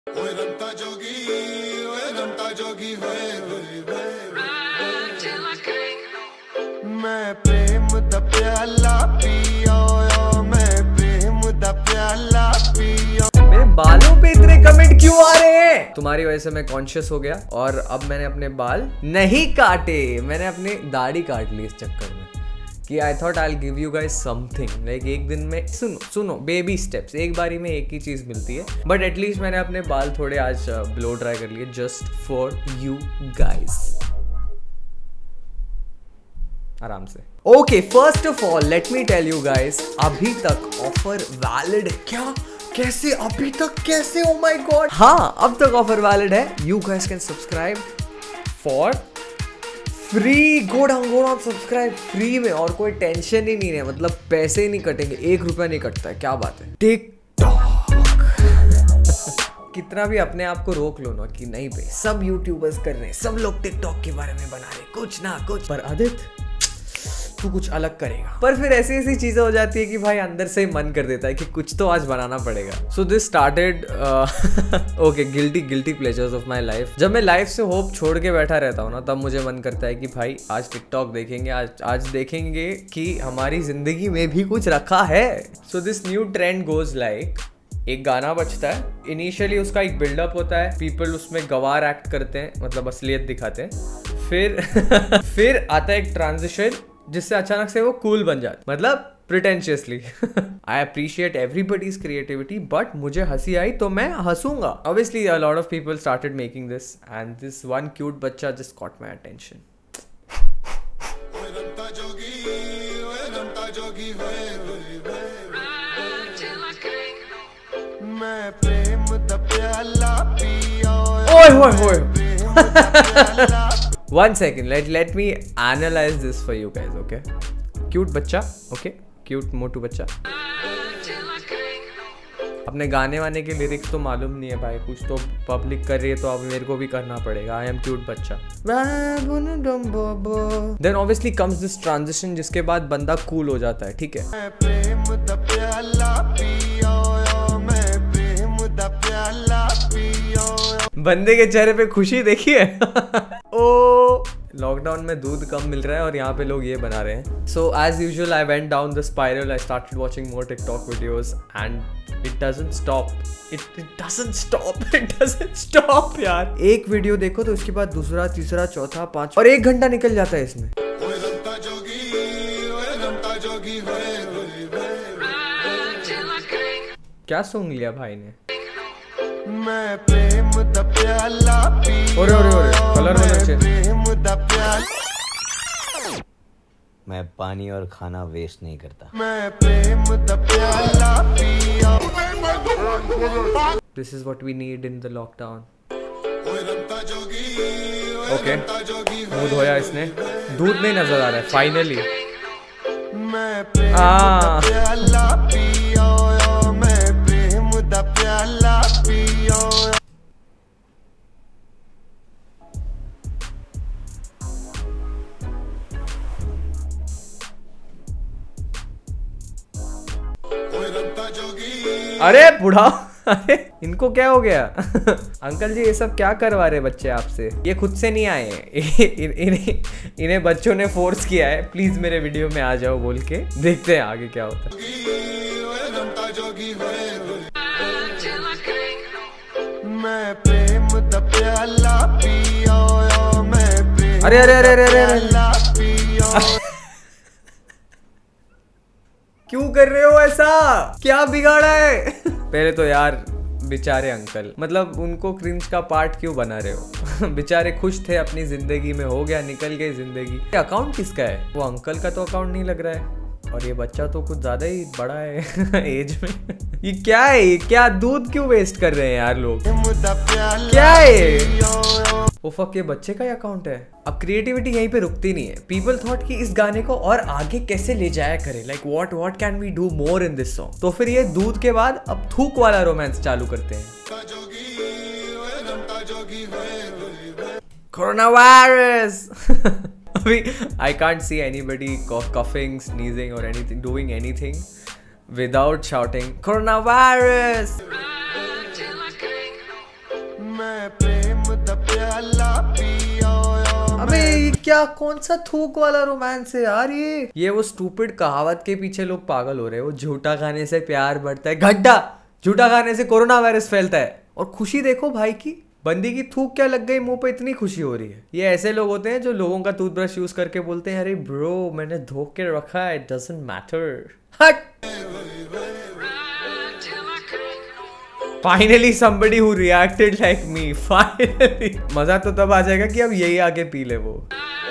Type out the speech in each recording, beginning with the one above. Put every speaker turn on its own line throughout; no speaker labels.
मैं प्रेम दा प्याला पियो, मैं प्रेम दा प्याला पियो।
मेरे बालों पे इतने कमेंट क्यों आ रहे हैं? तुम्हारी वजह से मैं कॉन्शियस हो गया और अब मैंने अपने बाल नहीं काटे, मैंने अपनी दाढ़ी काट ली इस चक्कर में कि I thought I will give you guys something. Like एक दिन में सुनो बेबी स्टेप्स, एक बारी में एक ही चीज मिलती है, बट एटलीस्ट मैंने अपने बाल थोड़े आज ब्लो ड्राई कर लिए जस्ट फॉर यू गाइस, आराम से। Okay, first of all let me tell you guys, अभी तक ऑफर वैलिड है क्या? कैसे अभी तक कैसे? ओ माय गॉड, हाँ अब तक ऑफर वैलिड है। You guys can subscribe for free, go down subscribe free में, और कोई टेंशन ही नहीं है, मतलब पैसे ही नहीं कटेंगे, 1 रुपया नहीं कटता है। क्या बात है। टिकटॉक कितना भी अपने आप को रोक लो ना कि नहीं भाई सब यूट्यूबर्स कर रहे हैं, सब लोग टिकटॉक के बारे में बना रहे कुछ ना कुछ, पर आदित्य तू कुछ अलग करेगा। पर फिर ऐसी ऐसी चीजें हो जाती है कि भाई अंदर से ही मन कर देता है कि कुछ तो आज बनाना पड़ेगा। So this started okay, guilty pleasures of my life. जब मैं लाइफ से होप छोड़ के बैठा रहता हूँ ना, तब मुझे मन करता है कि भाई आज टिकटॉक देखेंगे, आज देखेंगे कि हमारी जिंदगी में भी कुछ रखा है। So this new trend goes like, एक गाना बजता है, इनिशियली उसका एक बिल्डअप होता है, पीपल उसमें गवार एक्ट करते हैं, मतलब असलियत दिखाते हैं, फिर आता है एक ट्रांजिशन जिससे अचानक से वो कूल बन जाता, मतलब pretentiously. I appreciate everybody's creativity, but मुझे हंसी आई तो मैं हंसूंगा। Obviously a lot of people started making this and this one cute बच्चा जस्ट कॉट माय अटेंशन।
मैं प्रेम दा प्याला पियो,
ओए होए One second, let me analyze this for you guys, okay? Cute बच्चा, okay? Cute मोटू बच्चा। अपने गाने वाने के लिरिक्स तो मालूम नहीं है भाई, कुछ तो पब्लिक कर रही है तो अब मेरे को भी करना पड़ेगा। I am cute बच्चा। Then obviously comes this transition जिसके बाद बंदा cool हो जाता है, ठीक है?
मैं प्रेम दा प्याला पियो, मैं प्रेम दा प्याला पियो।
बंदे के चेहरे पे खुशी देखिए। ओ लॉकडाउन में दूध कम मिल रहा है और यहाँ पे लोग ये बना रहे हैं। So as usual I went down the spiral, I started watching more TikTok videos and it doesn't stop, it doesn't stop यार। एक वीडियो देखो तो उसके बाद दूसरा, तीसरा, चौथा, 5 और 1 घंटा निकल जाता है इसमें। क्या सॉन्ग लिया भाई ने?
मैं प्रेम दा प्याला पियो,
ओरे कलर
प्रेम दा प्याला।
मैं पानी और खाना वेस्ट नहीं करता।
मैं प्रेम दा प्याला पियो।
This is what we need in the lockdown. ओके, मुंह धोया इसने, दूध नहीं नजर आ रहा है फाइनली।
मैं प्रेम दा प्याला पियो, मैं प्रेम दा प्याला पियो।
अरे बुढ़ा, अरे इनको क्या हो गया? अंकल जी ये सब क्या करवा रहे बच्चे आपसे? ये खुद से नहीं आए हैं, इन्हें बच्चों ने फोर्स किया है। प्लीज मेरे वीडियो में आ जाओ बोल के, देखते हैं आगे क्या होता है।
मैं प्रेम दा प्याला पियो, मैं प्रेम
अरे क्यों कर रहे हो ऐसा? क्या बिगाड़ा है? पहले तो यार बेचारे अंकल, मतलब उनको क्रिंज का पार्ट क्यों बना रहे हो? बेचारे खुश थे अपनी जिंदगी में, हो गया, निकल गई जिंदगी। अकाउंट किसका है? वो अंकल का तो अकाउंट नहीं लग रहा है, और ये बच्चा तो कुछ ज्यादा ही बड़ा है एज में। ये क्या है? क्या दूध क्यों वेस्ट कर रहे हैं यार लोग? क्या है? ओ फक, ये बच्चे का ही अकाउंट है। अब क्रिएटिविटी यहीं पे रुकती नहीं है। पीपल थॉट कि इस गाने को और आगे कैसे ले जाया करे, like what can we do more in this song. तो फिर ये दूध के बाद अब थूक वाला रोमांस चालू करते हैं। Corona virus. अभी I can't see anybody coughing, sneezing or anything, doing anything without shouting corona virus.
मैं प्रेम दा प्याला पिया।
अबे ये क्या, कौन सा थूक वाला रोमांस है यार ये वो स्टूपिड कहावत के पीछे लोग पागल हो रहे हैं। वो झूठा खाने से प्यार बढ़ता है, गड्ढा। झूठा खाने से कोरोना वायरस फैलता है। और खुशी देखो भाई की, बंदी की थूक क्या लग गई मुंह पे, इतनी खुशी हो रही है। ये ऐसे लोग होते हैं जो लोगों का टूथब्रश यूज करके बोलते हैं अरे ब्रो मैंने धो के रखा है, इट डजंट मैटर। हट। Finally somebody who reacted like me, finally। मजा तो तब आ जाएगा कि अब यही आके पी ले वो।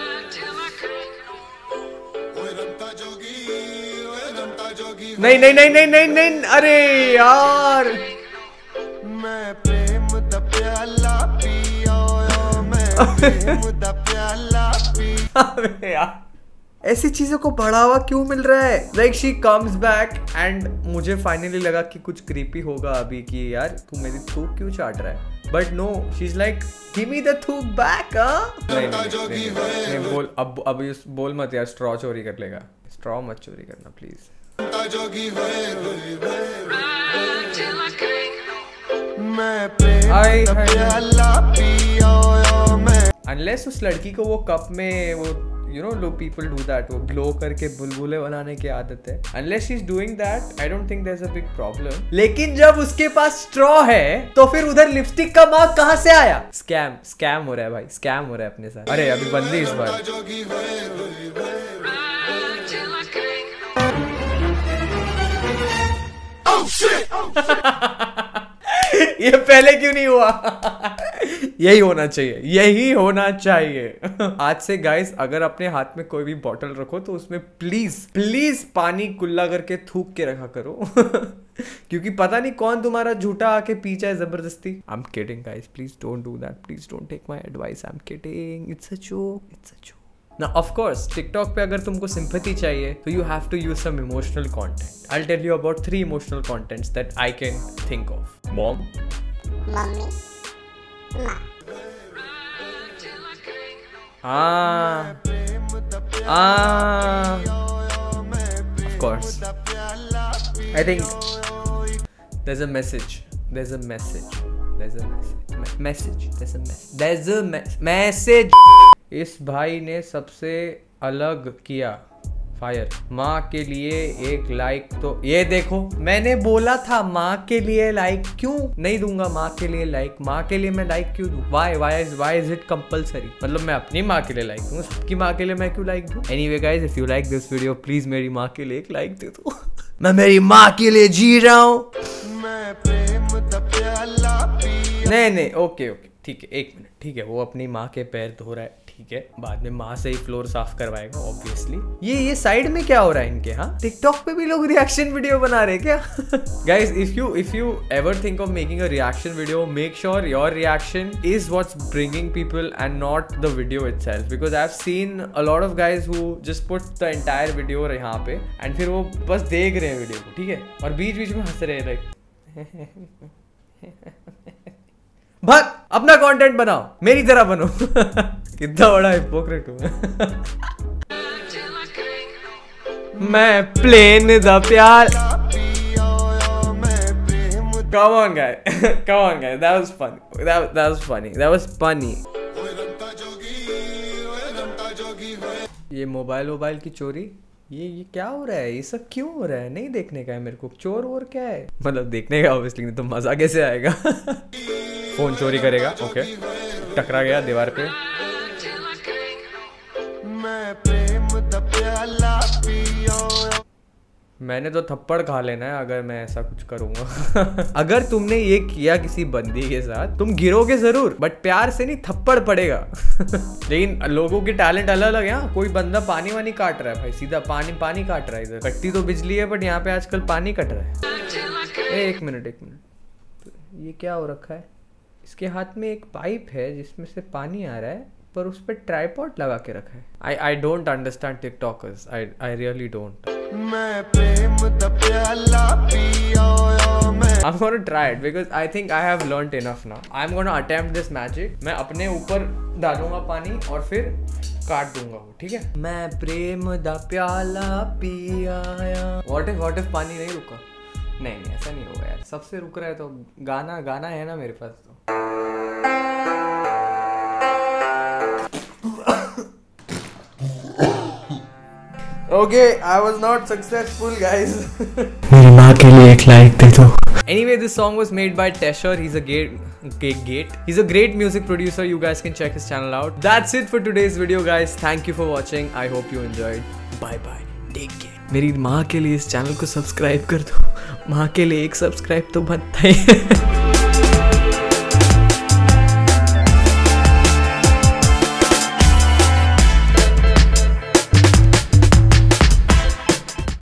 नहीं नहीं नहीं नहीं नहीं नहीं, अरे यार
मैं प्रेम दा प्याला पिया, मैं प्रेम दा प्याला पिया।
अबे यार ऐसी चीजों को बढ़ावा क्यों मिल रहा है? Like she comes back and मुझे फाइनली लगा कि कुछ क्रीपी होगा अभी कि यार तू मेरी थूक क्यों चाट रहा है, but no she is like give me the थूक बैक। नहीं बोल, अब ये बोल मत यार, स्ट्रॉ चोरी कर लेगा। स्ट्रॉ मत चोरी करना प्लीज।
मैं प्रेम दा प्याला पिया।
अनलेस उस लड़की को वो कप में वो you know लोग people do that, वो ग्लो करके बुलबुले बनाने की आदत है। unless she's doing that I don't think there's a big problem। लेकिन जब उसके पास स्ट्रॉ है तो फिर उधर लिपस्टिक का मार्क कहाँ से आया? स्कैम हो रहा है भाई, स्कैम हो रहा है अपने साथ। अरे अभी बंदी इस बार। ये पहले क्यों नहीं हुआ? यही होना चाहिए, यही होना चाहिए। आज से गाइस अगर अपने हाथ में कोई भी बॉटल रखो तो उसमें प्लीज प्लीज पानी कुल्ला करके थूक के रखा करो। क्योंकि पता नहीं कौन तुम्हारा झूठा आके पी जाए जबरदस्ती। I am kidding guys, please don't do that, please don't take my advice, I am kidding, it's a joke, it's a joke. Now, of course, TikTok पे अगर तुमको sympathy चाहिए तो you have to use some emotional content. I'll tell you about 3 emotional contents that I can think of. Mom,
Mommy, Ma.
Of course. I think there's a message. There's a message. There's a message. There's a message. इस भाई ने सबसे अलग किया fire. माँ के लिए एक लाइक तो ये देखो, मैंने बोला था माँ के लिए लाइक क्यों नहीं दूंगा? माँ के लिए लाइक, माँ के लिए मैं लाइक क्यों दूं? Why is it compulsory? मतलब मैं अपनी माँ के लिए लाइक दूं, सबकी माँ के लिए मैं क्यों लाइक दूं? Anyway guys, if you like this video, please मेरी माँ के लिए एक लाइक दे दो। मैं मेरी माँ के लिए जी रहा हूँ। नहीं ओके ठीक है, 1 मिनट, ठीक है। वो अपनी माँ के पैर धो रहा है, ठीक है, बाद में माँ से ही फ्लोर साफ करवाएगा ऑब्वियसली। ये साइड में क्या हो रहा है इनके? हाँ, टिकटॉक पे भी लोग रिएक्शन वीडियो बना रहे हैं क्या? Guys, if you ever think of making a reaction video, make sure your reaction is what's bringing people and not the video itself, because I have seen a lot of guys who just put the entire video यहाँ पे and फिर वो बस देख रहे हैं video को, ठीक है, और बीच बीच में हंस रहे हैं लाइक भाग अपना कंटेंट बनाओ, मेरी तरह बनो। कितना बड़ा हिपोक्रेट हूं मैं प्लेन द प्यार। Come on guys, that was funny. That was funny. ये मोबाइल की चोरी, ये क्या हो रहा है? ये सब क्यों हो रहा है? नहीं देखने का है मेरे को। चोर और क्या है? मतलब देखने का ऑब्वियसली, नहीं तो मजा कैसे आएगा? फोन चोरी करेगा, ओके, टकरा गया दीवार पे। मैंने तो थप्पड़ खा लेना है अगर मैं ऐसा कुछ करूंगा। अगर तुमने ये किया किसी बंदी के साथ, तुम गिरोगे जरूर, बट प्यार से नहीं, थप्पड़ पड़ेगा। लेकिन लोगों के टैलेंट अलग अलग है। कोई बंदा पानी वानी काट रहा है भाई, सीधा पानी काट रहा है। इधर कटती तो बिजली है, बट यहाँ पे आजकल पानी कट रहा है। एक मिनट, ये क्या हो रखा है? इसके हाथ में एक पाइप है जिसमें से पानी आ रहा है, पर उस पर ट्राइपॉड लगा के रखा है। I don't understand TikTokers, I really don't.
मैं प्रेम दा प्याला पिया।
I'm gonna try it because I think I have learned enough now. I'm gonna attempt this magic. मैं अपने ऊपर डालूंगा पानी और फिर काट दूंगा वो, ठीक है? मैं प्रेम दा प्याला पिया। What if पानी नहीं रुका? नहीं ऐसा नहीं होगा यार, सबसे रुक रहा है तो गाना है ना मेरे पास तो। Okay, I was not successful, guys.
मेरी माँ के लिए एक लाइक दे दो.
Anyway, this song was made by Tesher. He's a great music producer. You guys can check his channel out. That's it for today's video, guys. Thank you for watching. I hope you enjoyed. Bye bye. Take care. मेरी माँ के लिए इस channel को subscribe कर दो. माँ के लिए एक सब्सक्राइब तो बनता ही है.